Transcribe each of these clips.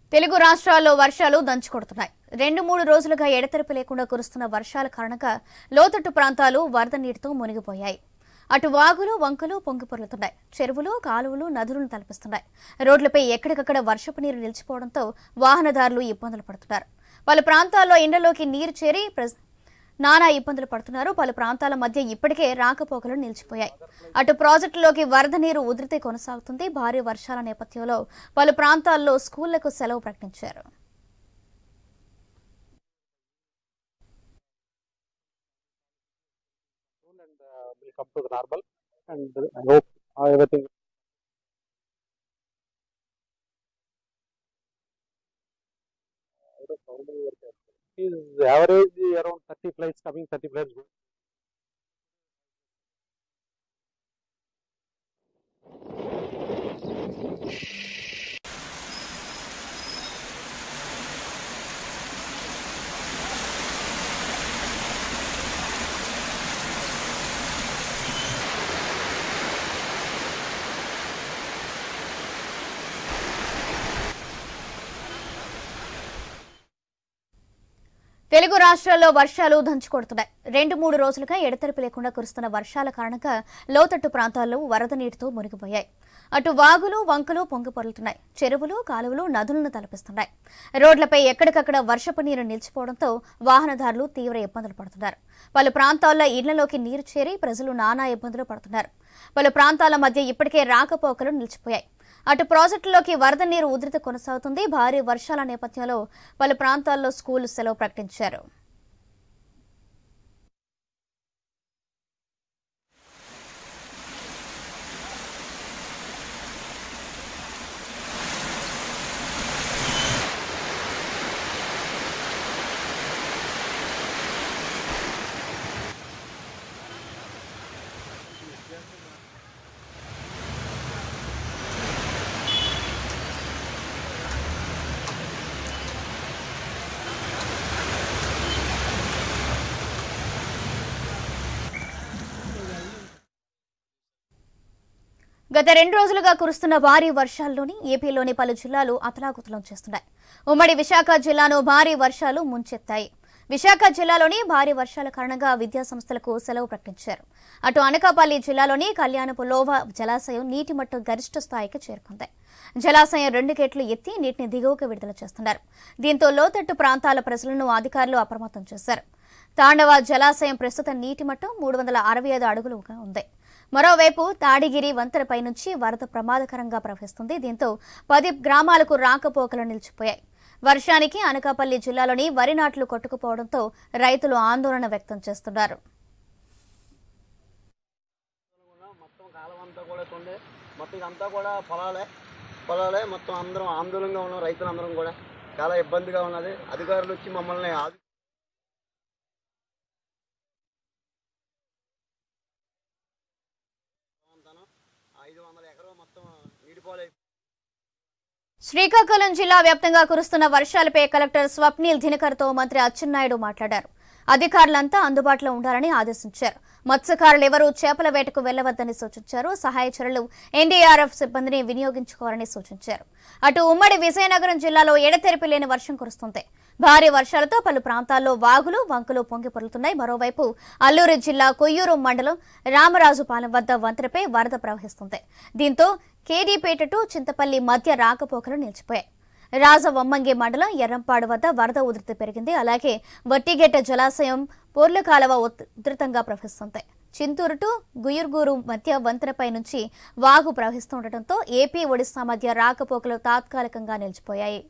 తెలుగు రాష్ట్రాల్లో వర్షాలు దంచుకొడుతున్నాయి. 2-3 రోజులుగా ఎడతెరిపి లేకుండా కురుస్తున్న వర్షాల కారణంగా లోతట్టు ప్రాంతాలు వరద నీటితో మునిగిపోయాయి. అటు వాగులు, వంకలు పొంగిపొర్లుతున్నాయి. చెరువులు, కాలువలు, నదులను తలపిస్తున్నాయి. రోడ్లపై ఎక్కడికక్కడ వర్షపు నీరు నిలిచిపోవడంతో వాహనదారులు ఇబ్బందులు పడుతున్నారు. పలు ప్రాంతాల్లో ఇండ్లలోకి నీరు చేరి నానా ఇబ్బందులు పడుతున్నారు. పలు ప్రాంతాల మధ్య ఇప్పటికే రాకపోకలు నిలిచిపోయాయి. అటు ప్రాజెక్టులోకి వరద నీరు ఉధృతి కొనసాగుతుంది. భారీ వర్షాల నేపథ్యంలో పలు ప్రాంతాల్లో స్కూళ్లకు సెలవు ప్రకటించారు. Is average around 30 flights coming, 30 flights going. Telugu రాష్ట్రాల్లో వర్షాలు దంచుకొడుతున్నాయి. 2-3 రోజులుగా ఎడతెరిపి లేకుండా కురుస్తున్న వర్షాల కారణంగా లోతట్టు ప్రాంతాల్లో వరద నీటితో మునిగిపోయాయి. అటు వాగులు, వంకలు పొంగిపొర్లుతున్నాయి. చెరువులు, కాలువలు, నదులను తలపిస్తున్నాయి. రోడ్లపై ఎక్కడికక్కడ వర్షపు నీరు నిలిచిపోవడంతో వాహనదారులు తీవ్ర ఇబ్బందులు పడుతున్నారు. పలు ప్రాంతాల్లో ఇళ్లలోకి నీరు చేరి ప్రజలు నానా ఇబ్బందులు పడుతున్నారు. పలు ప్రాంతాల మధ్య ఇప్పటికే రాకపోకలు నిలిచిపోయాయి. అటు ప్రాజెక్టులోకి వరద నీరు ఉధృతి కొనసాగుతుంది. భారీ వర్షాల నేపథ్యంలో పలు ప్రాంతాల్లో స్కూళ్లు సెలవు ప్రకటించారు. గత 2 రోజులుగా కురుస్తున్న భారీ వర్షాల్లోని ఏపీలోని పలు జిల్లాలు అతలాకుతలం చేస్తున్నాయి. ఉమ్మడి విశాఖ జిల్లాను భారీ వర్షాలు ముంచెత్తాయి. విశాఖ జిల్లాలోని భారీ వర్షాల కారణంగా విద్యాసంస్థలకు సెలవు ప్రకటించారు. అటు అనకాపల్లి జిల్లాలోని కళ్యాణపు లోవ జలాశయం నీటి మట్టం గరిష్ట స్థాయికి చేరుకుంది. జలాశయం 2 గేట్లు ఎత్తి నీటిని దిగువకు విడుదల చేస్తున్నారు. దీంతో లోతట్టు ప్రాంతాల ప్రజలను అధికారులు అప్రమత్తం చేశారు. తాండవ జలాశయం ప్రస్తుత నీటి మట్టం 365 అడుగులుగా ఉంది. మరోవైపు తాడిగిరి వంతెనపై నుంచి వరద ప్రమాదకరంగా ప్రవహిస్తుంది. దీంతో 10 గ్రామాలకు రాకపోకలు నిలిచిపోయాయి. వర్షానికి అనకాపల్లి జిల్లాలోని వరి నాట్లు కొట్టుకుపోవడంతో రైతులు ఆందోళన వ్యక్తం చేస్తున్నారు. పొలాలే మొత్తం అందరం ఆందోళనగా ఉన్నాం. రైతులందరం కూడా చాలా ఇబ్బందిగా ఉన్నది. అధికారులు వచ్చి మమ్మల్ని శ్రీకాకుళం జిల్లా వ్యాప్తంగా కురుస్తున్న వర్షాలపై కలెక్టర్ స్వప్నిల్ దినకర్తో మంత్రి అచ్చెన్నాయుడు మాట్లాడారు. అధికారులంతా అందుబాటులో ఉండాలని ఆదేశించారు. మత్స్యకారులు ఎవరూ చేపల వేటకు వెళ్లవద్దని సూచించారు. సహాయ చర్యలు ఎన్డీఆర్ఎఫ్ సిబ్బందిని వినియోగించుకోవాలని సూచించారు. అటు ఉమ్మడి విజయనగరం జిల్లాలో ఎడతెరిపి లేని వర్షం కురుస్తుంది. భారీ వర్షాలతో పలు ప్రాంతాల్లో వాగులు, వంకలు పొంగిపొర్లుతున్నాయి. మరోవైపు అల్లూరు జిల్లా కొయ్యూరు మండలం రామరాజుపాలెం వద్ద వంతెనపై వరద ప్రవహిస్తుంది. దీంతో కేడీపేట టు చింతపల్లి మధ్య రాకపోకలు నిలిచిపోయాయి. రాజవమ్మంగి మండలం ఎర్రంపాడు వద్ద వరద ఉధృతి పెరిగింది. అలాగే వట్టిగెట్ట జలాశయం పోర్ల కాలువ ఉధృతంగా ప్రవహిస్తుంది. చింతూరు టు గుయుర్గూరు మధ్య వంతెనపై నుంచి వాగు ప్రవహిస్తుండటంతో ఏపీ, ఒడిశా మధ్య రాకపోకలు తాత్కాలికంగా నిలిచిపోయాయి.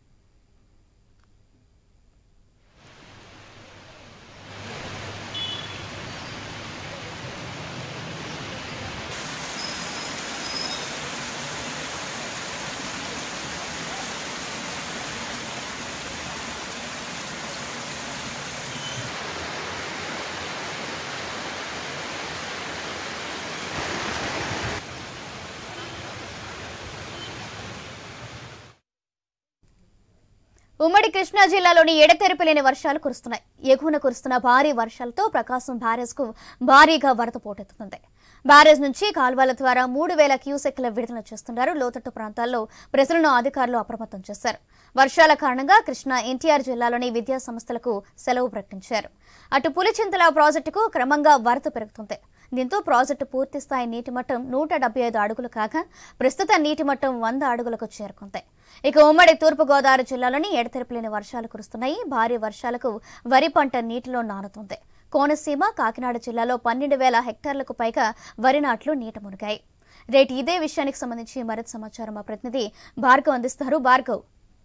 ఉమ్మడి కృష్ణా జిల్లాలోని ఎడతెరిపి లేని వర్షాలు కురుస్తున్నాయి. ఎగువన కురుస్తున్న భారీ వర్షాలతో ప్రకాశం బ్యారేజ్ కు భారీగా వరద పోటెత్తుతుంది. బ్యారేజ్ నుంచి కాల్వల ద్వారా 3,000 క్యూసెక్ల విడుదల చేస్తున్నారు. లోతట్టు ప్రాంతాల్లో ప్రజలను అధికారులు అప్రమత్తం చేశారు. వర్షాల కారణంగా కృష్ణా ఎన్టీఆర్ జిల్లాలోని విద్యా సంస్థలకు సెలవు ప్రకటించారు. అటు పులిచింతల ప్రాజెక్టుకు క్రమంగా వరద పెరుగుతుంది. దీంతో ప్రాజెక్టు పూర్తిస్థాయి నీటి మట్టం 175 అడుగులు కాగా ప్రస్తుత నీటి మట్టం 100 అడుగులకు చేరుకుంది. ఇక ఉమ్మడి తూర్పుగోదావరి జిల్లాలోని ఎడతెరపులేని వర్షాలు కురుస్తున్నాయి. భారీ వర్షాలకు వరి పంట నీటిలో నానుతుంది. కోనసీమ, కాకినాడ జిల్లాలో 12,000 హెక్టార్లకు పైగా వరి నాట్లు నీట మునిగాయి. రేటు ఇదే విషయానికి సంబంధించి మరింత సమాచారం మా ప్రతినిధి భార్గవ్ అందిస్తారు. భార్గవ్,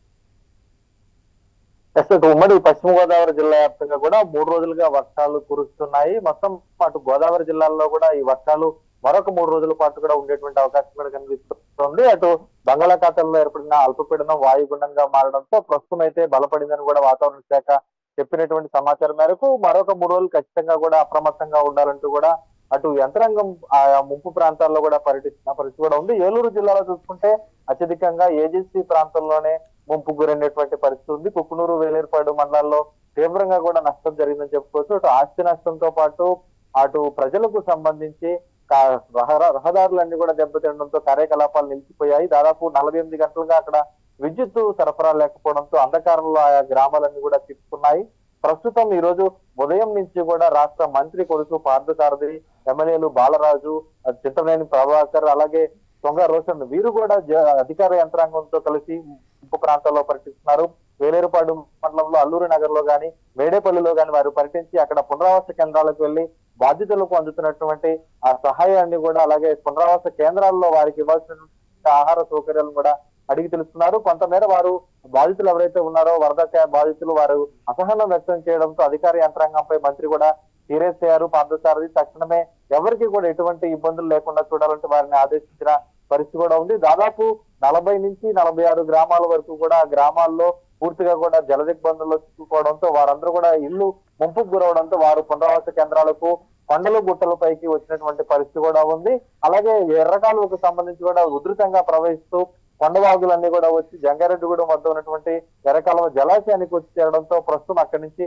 ఉమ్మడి పశ్చిమ గోదావరి జిల్లా వ్యాప్తంగా కూడా 3 రోజులుగా వర్షాలు కురుస్తున్నాయి. మొత్తం అటు గోదావరి జిల్లాల్లో కూడా ఈ వర్షాలు మరొక 3 రోజుల పాటు కూడా ఉండేటువంటి అవకాశం కూడా కనిపిస్తుంది. అటు బంగాళాఖాతంలో ఏర్పడిన అల్పపీడనం వాయుగుండంగా మారడంతో ప్రస్తుతం అయితే బలపడిందని కూడా వాతావరణ శాఖ చెప్పినటువంటి సమాచారం మేరకు మరొక 3 రోజులు ఖచ్చితంగా కూడా అప్రమత్తంగా ఉండాలంటూ కూడా అటు యంత్రాంగం ఆ ముంపు ప్రాంతాల్లో కూడా పర్యటిస్తున్న పరిస్థితి కూడా ఉంది. ఏలూరు జిల్లాలో చూసుకుంటే అత్యధికంగా ఏజెన్సీ ప్రాంతంలోనే ముంపు గురైనటువంటి పరిస్థితి ఉంది. కుక్కునూరు, వేలేరుపాడు మండలాల్లో తీవ్రంగా కూడా నష్టం జరిగిందని చెప్పుకోవచ్చు. అటు ఆస్తి నష్టంతో పాటు అటు ప్రజలకు సంబంధించి రహదారులన్నీ కూడా దెబ్బతినడంతో కార్యకలాపాలు నిలిచిపోయాయి. దాదాపు 48 గంటలుగా అక్కడ విద్యుత్ సరఫరా లేకపోవడంతో అంధకారంలో ఆయా గ్రామాలన్నీ కూడా చిక్కుకున్నాయి. ప్రస్తుతం ఈ రోజు ఉదయం నుంచి కూడా రాష్ట్ర మంత్రి కొడుకు పార్థసారథి, ఎమ్మెల్యేలు బాలరాజు, చింతనేని ప్రభాకర్, అలాగే దొంగ రోషన్ వీరు కూడా అధికార యంత్రాంగంతో కలిసి ముంపు ప్రాంతాల్లో పర్యటిస్తున్నారు. వేలేరుపాడు మండలంలో అల్లూరి నగర్ లో గాని, మేడేపల్లిలో గాని వారు పర్యటించి అక్కడ పునరావాస కేంద్రాలకు వెళ్లి బాధితులకు అందుతున్నటువంటి ఆ సహాయాన్ని కూడా, అలాగే పునరావాస కేంద్రాల్లో వారికి ఇవ్వాల్సినటువంటి ఆహార సౌకర్యాలను కూడా అడిగి తెలుస్తున్నారు. కొంతమేర వారు బాధితులు ఎవరైతే ఉన్నారో వరద బాధితులు వారు అసహనం వ్యక్తం చేయడంతో అధికార యంత్రాంగంపై మంత్రి కూడా సీరియస్ అయ్యారు. పార్థసారథి తక్షణమే ఎవరికి కూడా ఎటువంటి ఇబ్బందులు లేకుండా చూడాలంటే వారిని ఆదేశించిన పరిస్థితి కూడా ఉంది. దాదాపు 40 నుంచి 46 గ్రామాల వరకు కూడా గ్రామాల్లో పూర్తిగా కూడా జల దిగ్బంధంలో చిక్కుకోవడంతో వారందరూ కూడా ఇల్లు ముంపుకు గురవడంతో వారు పునరావాస కేంద్రాలకు కొండలు గుట్టలపైకి వచ్చినటువంటి పరిస్థితి కూడా ఉంది. అలాగే ఎర్రకాలువకు సంబంధించి కూడా ఉధృతంగా ప్రవహిస్తూ కొండవాగులన్నీ కూడా వచ్చి జంగారెడ్డిగూడెం వద్ద ఉన్నటువంటి ఎర్రకాలువ జలాశయానికి వచ్చి చేరడంతో ప్రస్తుతం అక్కడి నుంచి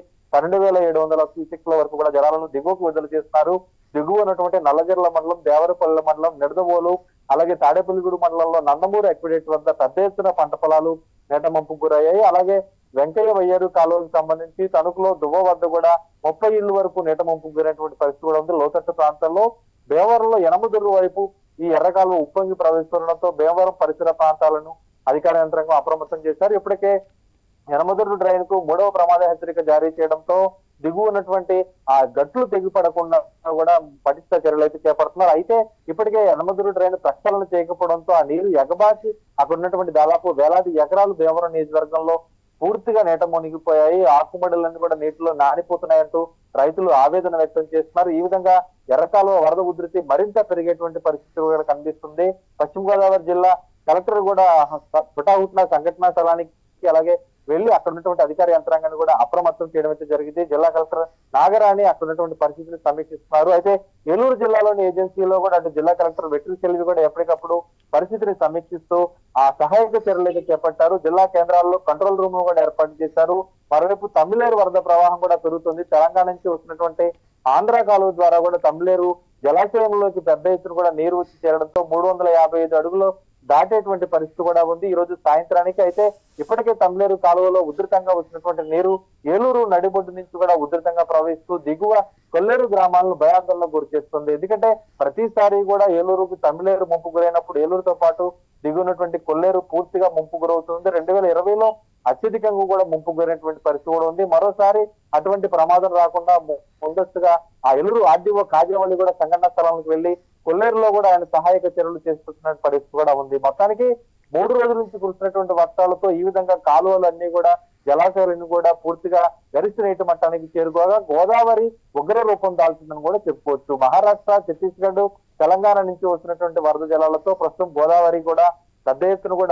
12,700 క్యూసెక్ల వరకు కూడా జలాలను దిగువకు విడుదల చేస్తున్నారు. దిగువ ఉన్నటువంటి నల్లజర్ల మండలం, దేవరపల్లి మండలం, నిడదవోలు, అలాగే తాడేపల్లిగూడు మండలంలో నందమూరు ఎక్విడేట్ వద్ద పెద్ద ఎత్తున పంట పొలాలు నేట ముంపుకు గురయ్యాయి. అలాగే వెంకయ్య వయ్యేరు కాలువకు సంబంధించి తణుకులో దువ్వ వద్ద కూడా 30 ఇళ్ల వరకు నేట ముంపుకు గురైనటువంటి పరిస్థితి కూడా ఉంది. లోతట్టు ప్రాంతాల్లో భీమవరంలో యనమదుర్రు వైపు ఈ ఎర్రకాలువ ఉప్పొంగి ప్రవేశిస్తుండడంతో భీమవరం పరిసర ప్రాంతాలను అధికార యంత్రాంగం అప్రమత్తం చేశారు. ఇప్పటికే యనమదుర్రు డ్రైన్ కు 3వ ప్రమాద హెచ్చరిక జారీ చేయడంతో దిగువ ఉన్నటువంటి ఆ గట్లు తెగిపడకుండా కూడా పటిష్ట చర్యలు అయితే చేపడుతున్నారు. అయితే ఇప్పటికే యనమదుర్రు డ్రైన్ ప్రక్షాళన చేయకపోవడంతో ఆ నీరు ఎగబాచి అక్కడ ఉన్నటువంటి దాదాపు వేలాది ఎకరాలు భీమవరం నియోజకవర్గంలో పూర్తిగా నీట మునిగిపోయాయి. ఆకుమడులన్నీ కూడా నీటిలో నానిపోతున్నాయంటూ రైతులు ఆవేదన వ్యక్తం చేస్తున్నారు. ఈ విధంగా ఎర్రకాలువ వరద ఉధృతి మరింత పెరిగేటువంటి పరిస్థితి కూడా కనిపిస్తుంది. పశ్చిమ గోదావరి జిల్లా కలెక్టర్ కూడా హుటాహుటిన సంఘటనా స్థలానికి అలాగే వెళ్లి అక్కడ ఉన్నటువంటి అధికార యంత్రాంగాన్ని కూడా అప్రమత్తం చేయడం అయితే జరిగింది. జిల్లా కలెక్టర్ నాగరాణి అక్కడ ఉన్నటువంటి పరిస్థితిని సమీక్షిస్తున్నారు. అయితే ఏలూరు జిల్లాలోని ఏజెన్సీలో కూడా అటు జిల్లా కలెక్టర్ వెట్రి సెల్వి కూడా ఎప్పటికప్పుడు పరిస్థితిని సమీక్షిస్తూ ఆ సహాయక చర్యలు అయితే చేపట్టారు. జిల్లా కేంద్రాల్లో కంట్రోల్ రూమ్ కూడా ఏర్పాటు చేశారు. మరోవైపు తమ్మిలేరు వరద ప్రవాహం కూడా పెరుగుతుంది. తెలంగాణ నుంచి వస్తున్నటువంటి ఆంధ్ర కాలువ ద్వారా కూడా తమ్మిలేరు జలాశయంలోకి పెద్ద ఎత్తున కూడా నీరు వచ్చి చేరడంతో 355 అడుగులు దాటేటువంటి పరిస్థితి కూడా ఉంది. ఈ రోజు సాయంత్రానికి అయితే ఇప్పటికే తమ్మిలేరు కాలువలో ఉధృతంగా వచ్చినటువంటి నీరు ఏలూరు నడిబొడ్డు నుంచి కూడా ఉధృతంగా ప్రవహిస్తూ దిగువ కొల్లేరు గ్రామాలను భయాందోళనకు గురి చేస్తుంది. ఎందుకంటే ప్రతిసారి కూడా ఏలూరుకు తమ్మిలేరు ముంపు గురైనప్పుడు ఏలూరుతో పాటు దిగున్నటువంటి కొల్లేరు పూర్తిగా ముంపు గురవుతుంది. 2020లో అత్యధికంగా కూడా ముంపు గురైనటువంటి పరిస్థితి కూడా ఉంది. మరోసారి అటువంటి ప్రమాదం రాకుండా ముందస్తుగా ఆ ఏలూరు ఆర్డీఓ కాజేవల్లి కూడా సంఘటనా స్థలానికి వెళ్లి కొల్లేరులో కూడా ఆయన సహాయక చర్యలు చేస్తున్న పరిస్థితి కూడా ఉంది. మొత్తానికి 3 రోజుల నుంచి కురుస్తున్నటువంటి వర్షాలతో ఈ విధంగా కాలువలన్నీ కూడా జలాశయాలన్నీ కూడా పూర్తిగా గరిష్ట నీటి మట్టానికి చేరుకోగా గోదావరి ఉగ్ర రూపం దాల్చిందని కూడా చెప్పుకోవచ్చు. మహారాష్ట్ర, ఛత్తీస్గఢ్, తెలంగాణ నుంచి వస్తున్నటువంటి వరద జలాలతో ప్రస్తుతం గోదావరి కూడా పెద్ద ఎత్తున కూడా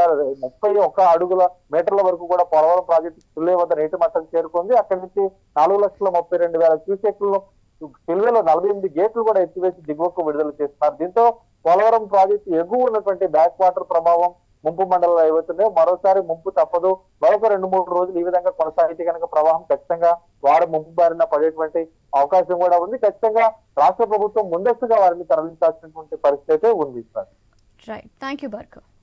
31 మీటర్ల వరకు కూడా పోలవరం ప్రాజెక్టు సుల్లే వద్ద నీటి మట్టం చేరుకుంది. అక్కడి నుంచి 4,32,000 క్యూసెక్లను సిల్వేలో 48 గేట్లు కూడా ఎత్తివేసి దిగువకు విడుదల చేస్తున్నారు. దీంతో పోలవరం ప్రాజెక్టు ఎగువ ఉన్నటువంటి బ్యాక్ వాటర్ ప్రభావం ముంపు మండలాలు ఏవైతున్నాయో మరోసారి ముంపు తప్పదు. మరొక 2-3 రోజులు ఈ విధంగా కొనసాగితే కనుక ప్రవాహం ఖచ్చితంగా వారు ముంపు బారిన పడేటువంటి అవకాశం కూడా ఉంది. ఖచ్చితంగా రాష్ట్ర ప్రభుత్వం ముందస్తుగా వారిని తరలించాల్సినటువంటి పరిస్థితి అయితే ఉంది sir. Right, thank you Bhargav.